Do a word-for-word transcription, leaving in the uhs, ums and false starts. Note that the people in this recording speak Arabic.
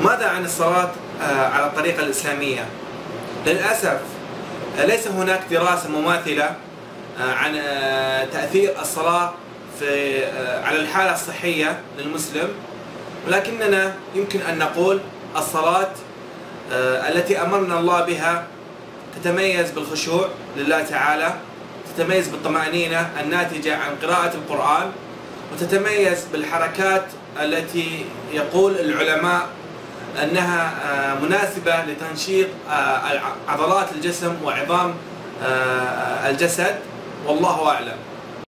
ماذا عن الصلاة على الطريقة الإسلامية؟ للأسف ليس هناك دراسة مماثلة عن تأثير الصلاة في على الحالة الصحية للمسلم، ولكننا يمكن أن نقول الصلاة التي أمرنا الله بها تتميز بالخشوع لله تعالى، تتميز بالطمأنينة الناتجة عن قراءة القرآن، وتتميز بالحركات التي يقول العلماء أنها مناسبة لتنشيط عضلات الجسم وعظام الجسد، والله أعلم.